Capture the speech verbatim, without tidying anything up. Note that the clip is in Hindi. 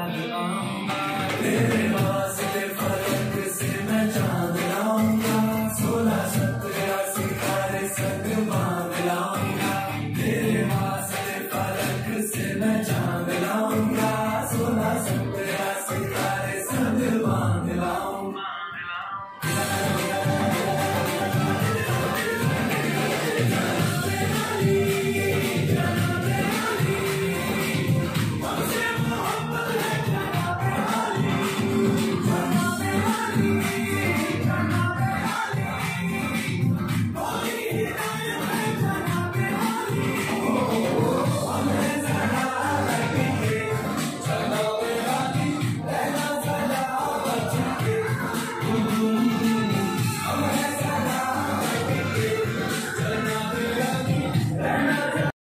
याद आऊंगा। तेरे वास्ते फलक से मैं चांद लाऊंगा, सोलह सत्रह सितारे संग बांध लाऊंगा। तेरे वास्ते फलक से मैं चांद लाऊंगा, सोलह सत्रह सितारे संग बांध